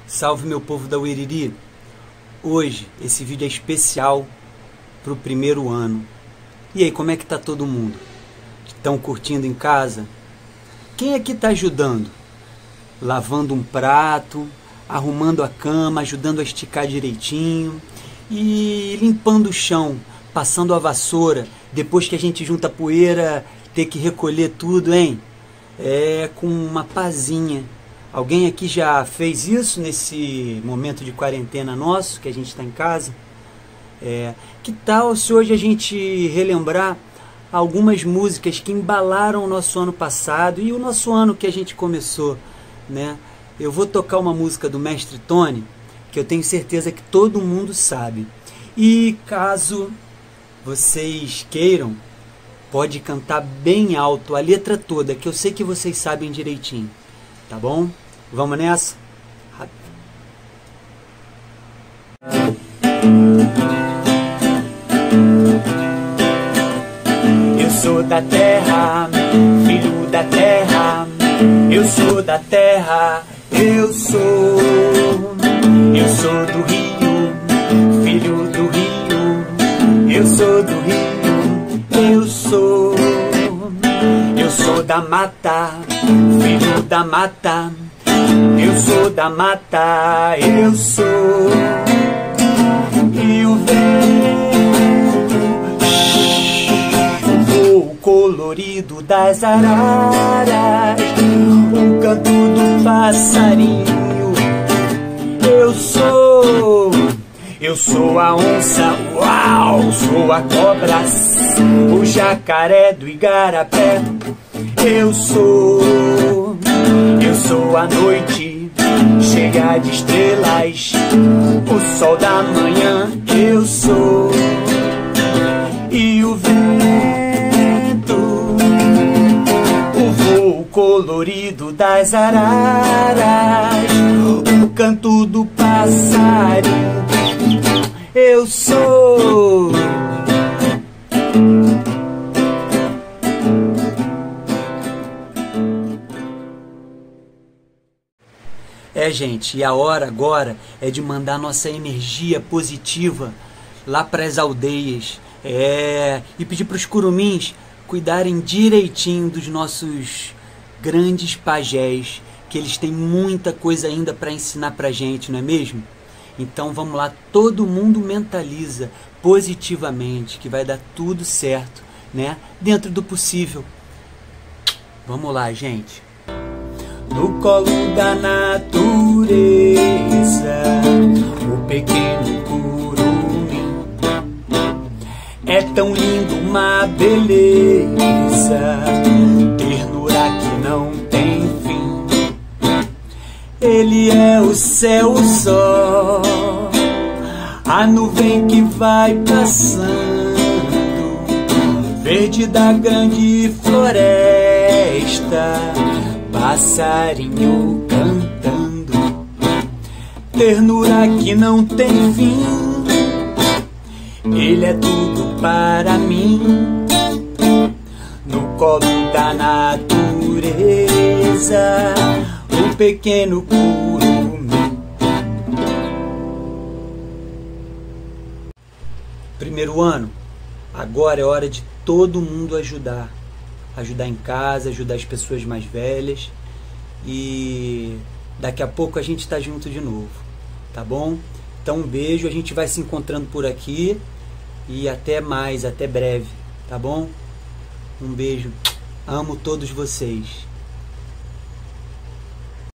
Salve meu povo da Uiriri. Hoje esse vídeo é especial para o primeiro ano. E aí, como é que tá todo mundo? Estão curtindo em casa? Quem aqui está ajudando? Lavando um prato, arrumando a cama, ajudando a esticar direitinho e limpando o chão, passando a vassoura, depois que a gente junta a poeira, ter que recolher tudo, hein? É com uma pazinha. Alguém aqui já fez isso nesse momento de quarentena nosso, que a gente está em casa? Que tal se hoje a gente relembrar algumas músicas que embalaram o nosso ano passado e o nosso ano que a gente começou, né? Eu vou tocar uma música do Mestre Tony, que eu tenho certeza que todo mundo sabe. E caso vocês queiram, pode cantar bem alto a letra toda, que eu sei que vocês sabem direitinho, tá bom? Vamos nessa? Eu sou da terra, filho da terra. Eu sou da terra, eu sou do Rio, filho do Rio. Eu sou do Rio, eu sou da mata, filho da mata. Eu sou da mata, eu sou. E o voo colorido das araras, o canto do passarinho. Eu sou a onça, uau, sou a cobra, o jacaré do igarapé. Eu sou a noite, cheia de estrelas, o sol da manhã. Eu sou. E o vento, o voo colorido das araras, o canto do passarinho. Eu sou. Gente, e a hora agora é de mandar nossa energia positiva lá para as aldeias, e pedir para os curumins cuidarem direitinho dos nossos grandes pajés, que eles têm muita coisa ainda para ensinar para a gente, não é mesmo? Então vamos lá, todo mundo mentaliza positivamente que vai dar tudo certo, né? Dentro do possível. Vamos lá, gente. No colo da natureza, o pequeno curumim é tão lindo, uma beleza, ternura que não tem fim. Ele é o céu, o sol, a nuvem que vai passando, verde da grande floresta, passarinho cantando, ternura que não tem fim. Ele é tudo para mim, no colo da natureza, o pequeno curumim. Primeiro ano, agora é hora de todo mundo ajudar em casa, ajudar as pessoas mais velhas, e daqui a pouco a gente está junto de novo, tá bom? Então um beijo, a gente vai se encontrando por aqui e até mais, até breve, tá bom? Um beijo, amo todos vocês.